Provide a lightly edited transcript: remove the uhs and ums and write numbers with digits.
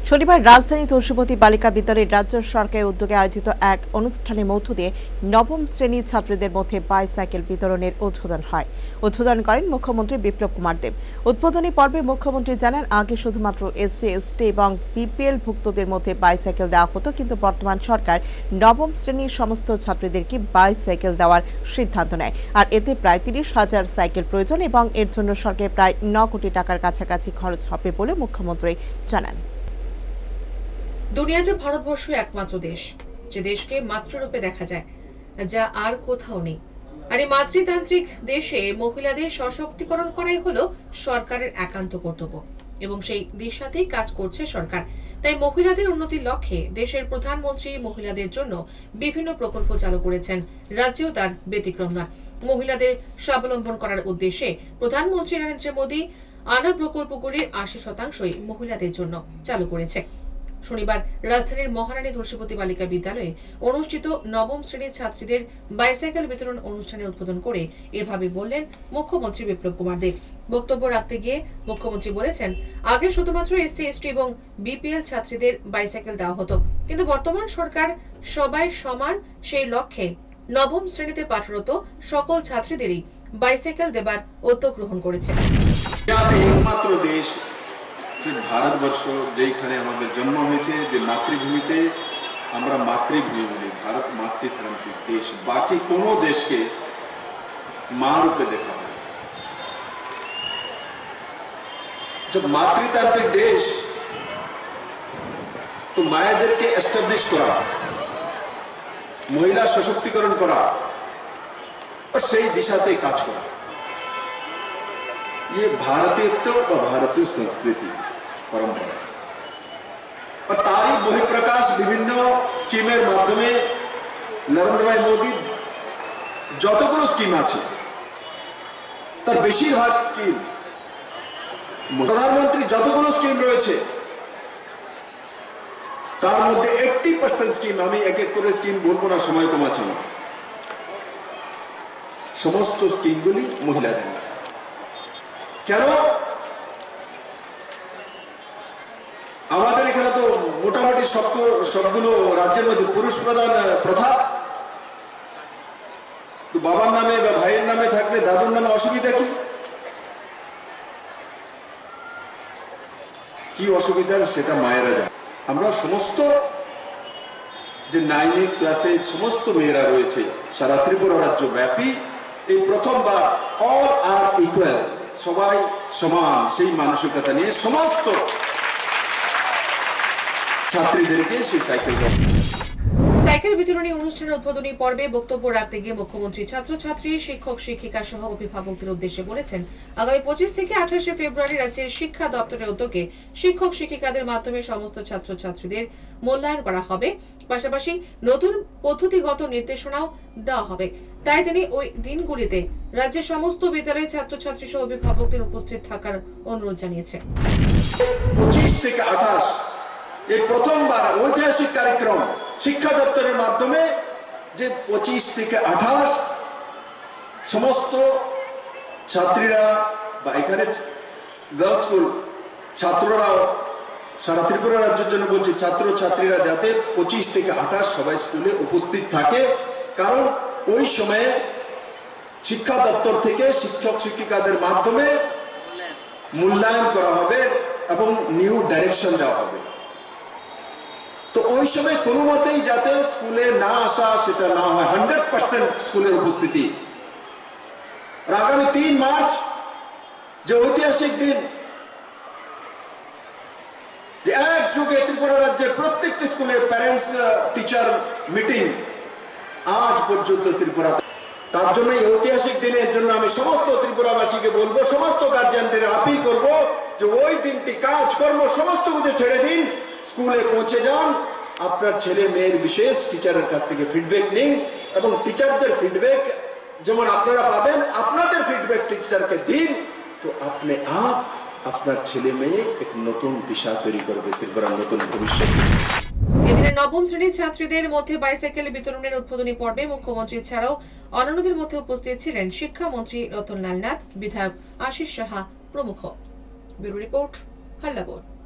শনিবার রাজধানী তুলসীবতী বালিকা বিদ্যালয়ের রাজ্য সরকারের উদ্যোগে আয়োজিত এক অনুষ্ঠানের মধ্য দিয়ে নবম শ্রেণীর ছাত্রীদের মধ্যে বাইসাইকেল বিতরণের উদ্বোধন হয়। উদ্বোধন করেন মুখ্যমন্ত্রী বিপ্লব কুমার দেব। উদ্বোধনী পর্বে মুখ্যমন্ত্রী জানান, আগে শুধুমাত্র এসসি, এসটি এবং বিপিএল ভুক্তদের মধ্যে বাইসাইকেল দেওয়া হতো, কিন্তু বর্তমান সরকার নবম শ্রেণীর সমস্ত ছাত্রীদেরকে বাইসাইকেল দেওয়ার সিদ্ধান্ত নেয়। আর এতে প্রায় ৩০,০০০ সাইকেল প্রয়োজন এবং এর জন্য সরকারের প্রায় ৯ কোটি টাকার কাছাকাছি খরচ হবে বলে মুখ্যমন্ত্রী জানান। দুনিয়াতে ভারতবর্ষ একমাত্র দেশ যে দেশকে মাতৃরূপে দেখা যায়, যা আর কোথাও নেই। আর এই মাতৃতান্ত্রিক দেশে মহিলাদের সশক্তিকরণ করাই হলো সরকারের একান্ত কর্তব্য এবং সেই দিশাতেই কাজ করছে সরকার। তাই মহিলাদের উন্নতির লক্ষ্যে দেশের প্রধানমন্ত্রী মহিলাদের জন্য বিভিন্ন প্রকল্প চালু করেছেন। রাজ্যেও তার ব্যতিক্রম নয়। মহিলাদের স্বাবলম্বন করার উদ্দেশ্যে প্রধানমন্ত্রী নরেন্দ্র মোদী আনা প্রকল্পগুলির ৮০% মহিলাদের জন্য চালু করেছে। শনিবার রাজধানীর মহারানী তুলসীবতী বালিকা বিদ্যালয়ে অনুষ্ঠিত নবম শ্রেণীর ছাত্রীদের বাইসাইকেল বিতরণ অনুষ্ঠানের উদ্বোধন করে এভাবে বললেন মুখ্যমন্ত্রী বিপ্লব কুমার দেব। বক্তব্য রাখতে গিয়ে মুখ্যমন্ত্রী বলেছেন, আগে শুধুমাত্র এসসি, এসটি এবং বিপিএল ছাত্রীদের বাইসাইকেল দেওয়া হতো, কিন্তু বর্তমান সরকার সবাই সমান সেই লক্ষ্যে নবম শ্রেণীতে পাঠরত সকল ছাত্রীদেরই বাইসাইকেল দেবার উদ্যোগ গ্রহণ করেছে। একমাত্র দেশ ভারতবর্ষ যেখানে আমাদের জন্ম হয়েছে, যে মাতৃভূমিতে আমরা মাতৃভূমি বলি, ভারত মাতৃতান্ত্রিক দেশ। বাকি কোনো দেশকে মা রূপে দেখা হয়। जब मातृतांत्रिक देश तो মায়েদেরকে এস্টাবলিশ করা, মহিলা সশক্তিকরণ করা ও সেই দিশাতে কাজ করা, ये भारतीयत्व व भारतीय संस्कृति परंपरा और तारी बहिप्रकाश विभिन्न स्कीमेर माध्यमे नरेंद्र भाई मोदी যতগুলো স্কিম আছে তার বেশিরভাগ স্কিম, প্রধানমন্ত্রী যতগুলো স্কিম রয়েছে তার মধ্যে 80% স্কিম, আমি এক এক করে স্কিম বলবো না, সময় কম আছে না, সমস্ত স্কিমগুলি মহিলাদের না। কেন? আমাদের এখানে তো মোটামুটি সবগুলো রাজ্যের মধ্যে পুরুষ প্রধান প্রথা। তো বাবার নামে বা ভাইয়ের নামে থাকলে দাদুর নামে অসুবিধা কি অসুবিধা সেটা মায়েরা জানে। আমরা সমস্ত যে 9 ক্লাসে সমস্ত মেয়েরা রয়েছে সারা ত্রিপুরা রাজ্য ব্যাপী এই প্রথমবার অল আর ইকুয়াল, সবাই সমান, সেই মানসিকতা নিয়ে সমস্ত ছাত্রীদেরকে সেই সাইকেল বিতরণী অনুষ্ঠানের উদ্বোধনী পর্বে বক্তব্য রাখতে গিয়ে মুখ্যমন্ত্রী ছাত্রছাত্রী, শিক্ষক শিক্ষিকা সহ অভিভাবকদের উদ্দেশ্যে বলেছেন, আগামী 25 থেকে 28 ফেব্রুয়ারি রাজ্যের শিক্ষা দপ্তরের উদ্যোগে শিক্ষক শিক্ষিকাদের মাধ্যমে সমস্ত ছাত্রছাত্রীদের মূল্যায়ন করা হবে, পাশাপাশি নতুন পদ্ধতিগত নির্দেশনাও দেওয়া হবে। তাই তিনি ওই দিনগুলিতে রাজ্যের সমস্ত বিদ্যালয়ের ছাত্রছাত্রী সহ অভিভাবকদের উপস্থিত থাকার অনুরোধ জানিয়েছেন। 25 থেকে 28 এই প্রথমবার ঐতিহাসিক কার্যক্রম শিক্ষা দপ্তরের মাধ্যমে, যে 25 থেকে 28 সমস্ত ছাত্রীরা বা এখানে গার্লস স্কুল ছাত্ররাও, সারা ত্রিপুরা রাজ্যের জন্য বলছি, ছাত্র ছাত্রীরা যাতে 25 থেকে 28 সবাই স্কুলে উপস্থিত থাকে, কারণ ওই সময়ে শিক্ষা দপ্তর থেকে শিক্ষক শিক্ষিকাদের মাধ্যমে মূল্যায়ন করা হবে এবং নিউ ডাইরেকশন দেওয়া হবে। তো ওই সময় কোনো মতেই যাতে স্কুলে না আসা সেটা না হয়, 100% স্কুলের উপস্থিতি। আগামী 3 মার্চ যে ঐতিহাসিক দিন, যে একযোগে ত্রিপুরা রাজ্যের প্রত্যেকটি স্কুলে প্যারেন্টস টিচার মিটিং আজ পর্যন্ত ত্রিপুরা, তার জন্য এই ঐতিহাসিক দিনের জন্য আমি সমস্ত ত্রিপুরাবাসীকে বলবো, সমস্ত গার্জিয়ানদের আপিল করব যে ওই দিনটি কাজকর্ম সমস্ত কিছু ছেড়ে দিন, স্কুলে পৌঁছে যান, আপনার ছেলে মেয়ের বিশেষ টিচারের কাছ থেকে ফিডব্যাক নিন এবং টিচারদের ফিডব্যাক যেমন আপনারা পাবেন, আপনাদের ফিডব্যাক টিচারকে দিন, তো আপনি আপনার ছেলে মেয়ে এক নতুন দিশা তৈরি করবে, ত্রিপুরার নতুন ভবিষ্যৎ। এদিনে নবম শ্রেণীর ছাত্রীদের মধ্যে বাইসাইকেল বিতরণের উদ্বোধনী পর্বে মুখ্যমন্ত্রী ছাড়াও অন্যান্যদের মধ্যে উপস্থিত ছিলেন শিক্ষামন্ত্রী রতনলাল নাথ, বিধায়ক আশিস সাহা প্রমুখ। Bureau report, হাল্লাবোর।